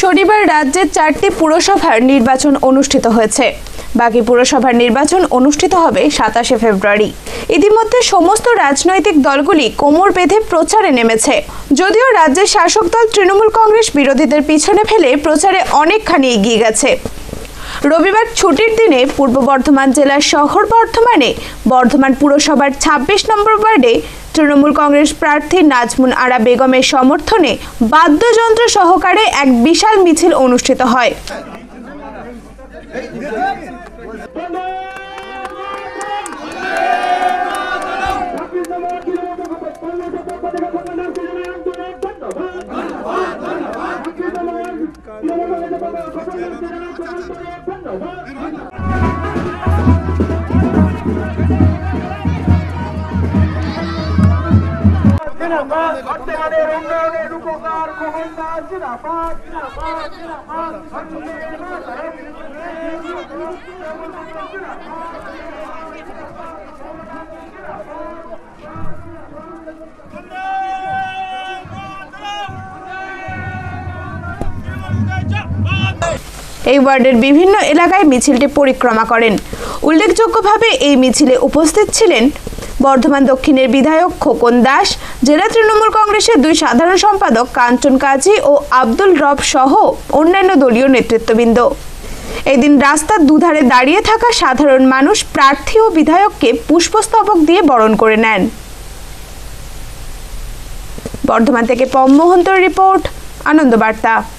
শনিবার রাজ্যের 4টি পুরসভার নির্বাচন অনুষ্ঠিত হয়েছে। বাকি পুরসভার নির্বাচন অনুষ্ঠিত হবে 27শে ফেব্রুয়ারি। ইতিমধ্যে সমস্ত রাজনৈতিক দলগুলি কোমর বেঁধে প্রচারে নেমেছে। যদিও রাজ্যের শাসক দল তৃণমূল কংগ্রেস বিরোধীদের পিছনে ফেলে প্রচারে অনেকখানি এগিয়ে গেছে। রবিবার ছুটির দিনে পূর্ব বর্ধমান জেলার শহর বর্ধমানে বর্ধমান পুরসভার 26 নম্বর ওয়ার্ডে তৃণমূল কংগ্রেস প্রার্থী নাজমুন আরা বেগমের সমর্থনে বাদ্যযন্ত্র সহকারে এক বিশাল মিছিল অনুষ্ঠিত হয়। এই ওয়ার্ডের বিভিন্ন এলাকায় মিছিলটি পরিক্রমা করেন। উল্লেখযোগ্যভাবে এই মিছিলে উপস্থিত ছিলেন বর্ধমান দক্ষিণের বিধায়ক খোকন দাস, জেলা তৃণমূল কংগ্রেসের 2 সাধারণ সম্পাদক কাঞ্চন কাজী ও আব্দুল রব সহ অন্যান্য দলীয় নেতৃত্ববৃন্দ। এদিন রাস্তার দুধারে দাঁড়িয়ে থাকা সাধারণ মানুষ প্রার্থী ও বিধায়ককে পুষ্পস্তবক দিয়ে বরণ করে নেন। বর্ধমান থেকে পম মোহন্তর রিপোর্ট, আনন্দ বার্তা।